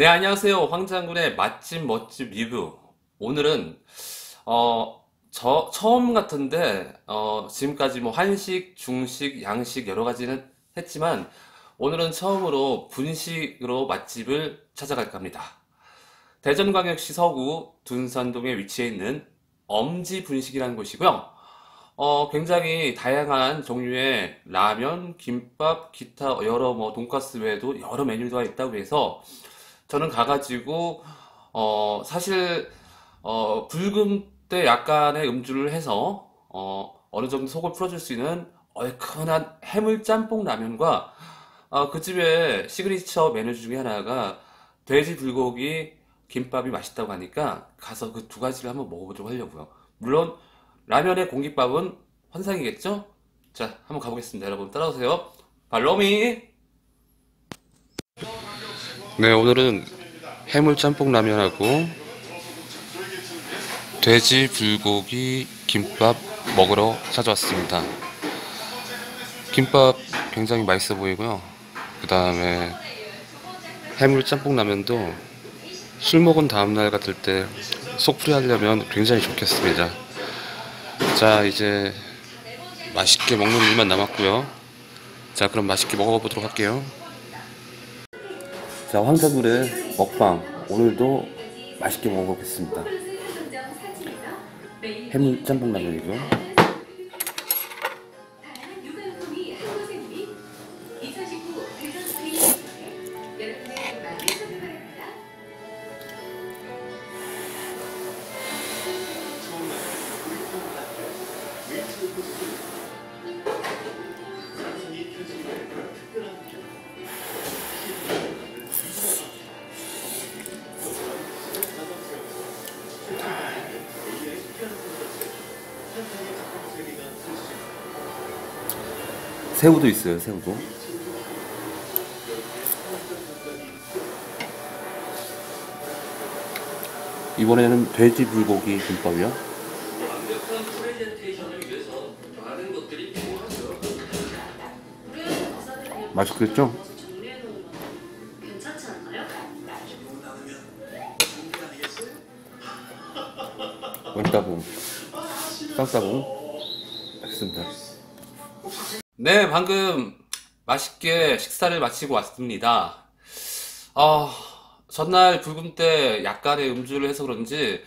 네, 안녕하세요. 황장군의 맛집 멋집 리뷰. 오늘은 처음 같은데 지금까지 뭐 한식, 중식, 양식 여러 가지는 했지만 오늘은 처음으로 분식으로 맛집을 찾아갈까 합니다. 대전광역시 서구 둔산동에 위치해 있는 엄지 분식이라는 곳이고요. 굉장히 다양한 종류의 라면, 김밥, 기타 여러 뭐 돈가스 외에도 여러 메뉴가 있다고 해서 저는 가가지고 사실 붉은 때 약간의 음주를 해서 어느 정도 속을 풀어줄 수 있는 얼큰한 해물 짬뽕 라면과 그 집의 시그니처 메뉴 중에 하나가 돼지 불고기 김밥이 맛있다고 하니까 가서 그 두 가지를 한번 먹어보도록 하려고요. 물론 라면의 공깃밥은 환상이겠죠? 자, 한번 가보겠습니다. 여러분 따라오세요. 팔로미. 네, 오늘은 해물 짬뽕 라면하고 돼지 불고기 김밥 먹으러 찾아왔습니다. 김밥 굉장히 맛있어 보이고요. 그 다음에 해물 짬뽕 라면도 술 먹은 다음날 같을 때 속풀이 하려면 굉장히 좋겠습니다. 자, 이제 맛있게 먹는 일만 남았고요. 자, 그럼 맛있게 먹어보도록 할게요. 자, 황사불의 먹방 오늘도 맛있게 먹어보겠습니다. 해물 짬뽕 라면이죠. 새우도 있어요, 새우도. 이번에는 돼지 불고기 김밥이요. 완벽한 프레젠테이션을 위해서 많은 것들이 필요하죠. 맛있겠죠? 괜찮지 않나요? 원따봉, 쌍따봉 맛있습니다. 네, 방금 맛있게 식사를 마치고 왔습니다. 전날 붉은 때 약간의 음주를 해서 그런지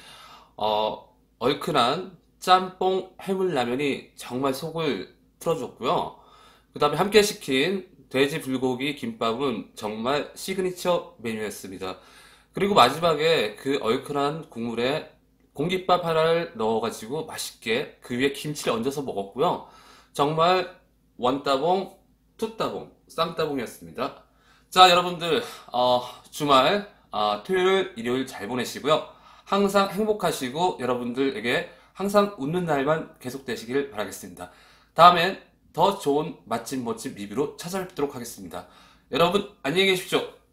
얼큰한 짬뽕 해물라면이 정말 속을 풀어줬고요. 그 다음에 함께 시킨 돼지 불고기 김밥은 정말 시그니처 메뉴였습니다. 그리고 마지막에 그 얼큰한 국물에 공깃밥 하나를 넣어가지고 맛있게 그 위에 김치를 얹어서 먹었고요. 정말 원따봉, 투따봉, 쌍따봉이었습니다. 자, 여러분들 주말 토요일, 일요일 잘 보내시고요. 항상 행복하시고 여러분들에게 항상 웃는 날만 계속되시길 바라겠습니다. 다음엔 더 좋은 맛집 멋집 리뷰로 찾아뵙도록 하겠습니다. 여러분 안녕히 계십시오.